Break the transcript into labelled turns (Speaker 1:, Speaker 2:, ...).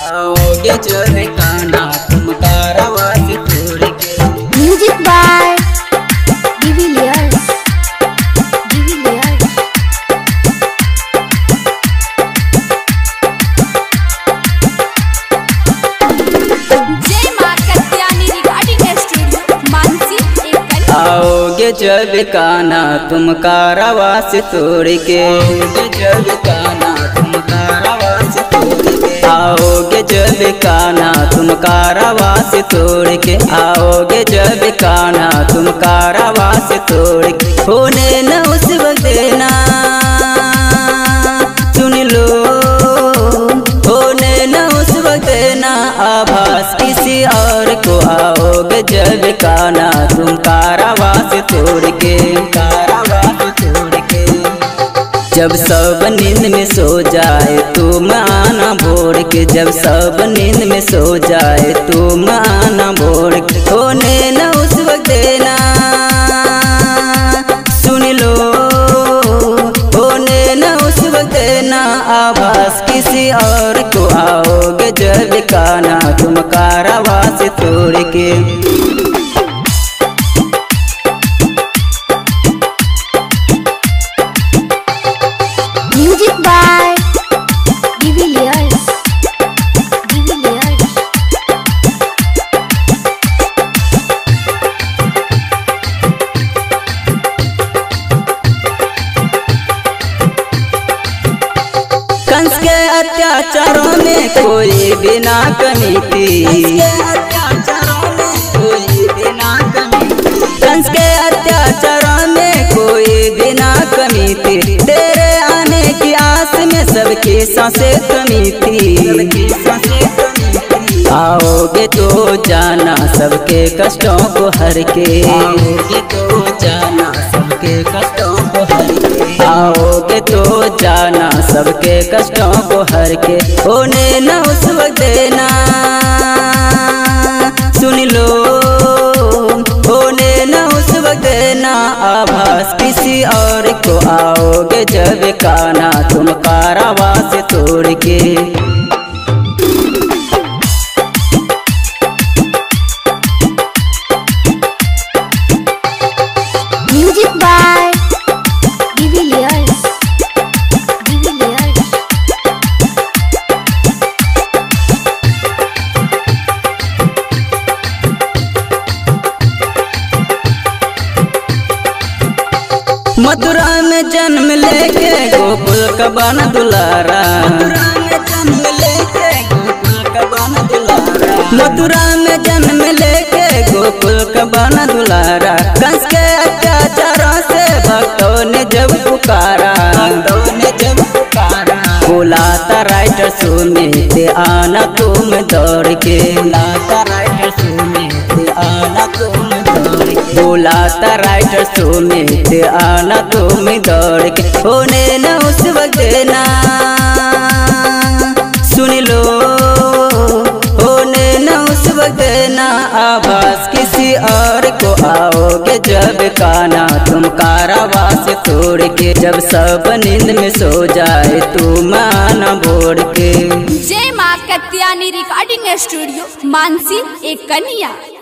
Speaker 1: आओगे जब काना तुम कारवा से तोड़ के।
Speaker 2: Music by de Villiers. जय मां कत्यानी रिकॉर्डिंग स्टूडियो मानसी एक।
Speaker 1: आओगे जब काना तुम कारवा से तोड़ के। आओगे जब काना तुम कारवा से तोड़ के। आओगे जब काना तुम कारवा से तोड़ के। आओगे जब काना तुम कारवा से तोड़ के। होने न उस वक्त देना सुन लो, होने न उस वक्त देना आभास किसी और को। आओगे जब काना तुम कारवा से तोड़ के। कारवा से तोड़ के। जब सब नींद में सो जाए तुम आना भोर के। जब सब नींद में सो जाए तुम आना भोर के। होने न उस वक्त देना सुन लो, होने न उस वक्त देना आभास किसी और को। आओगे जब काना तुम कारवा से तोड़ के।
Speaker 2: Music by de Villiers.
Speaker 1: कंस के अत्याचारों में कोई बिना कमी थी। कंस के अत्याचारों में कोई बिना कमी थी। तेरे आने की आस में सबकी सांसें थमी थी। आओगे तो जाना सबके कष्टों को हर के। आओगे तो जाना सबके कष्टों को हर के। आओगे तो जाना सबके कष्टों को हर के। होने न उस वक्त देना सुन लो, होने न उस वक्त देना आभास किसी और को। आओगे जब काना तुम कारवा से तोड़ के।
Speaker 2: Music by de Villiers.
Speaker 1: मथुरा में जन्म लेके गोकुल का बना दुलारा। मथुरा में जन्म लेके गोकुल का बना दुलारा। कंस के अत्याचारों से भक्तों ने जब पुकारा। बुलाता राइटर सुमित आना तुम दौड़ के। बुलाता राइटर सुमित आना तुम दौड़ के। बुलाता राइटर सुमित आना तुम दौड़ के। होने न उस वक्त देना सुन लो, होने न उस वक्त देना आभास किसी और को। आओगे जब काना तुम कारवा से तोड़ के। जब सब नींद में सो जाए तुम आना भोर के।
Speaker 2: जय मां कत्यानी रिकॉर्डिंग स्टूडियो मानसी एक कन्या।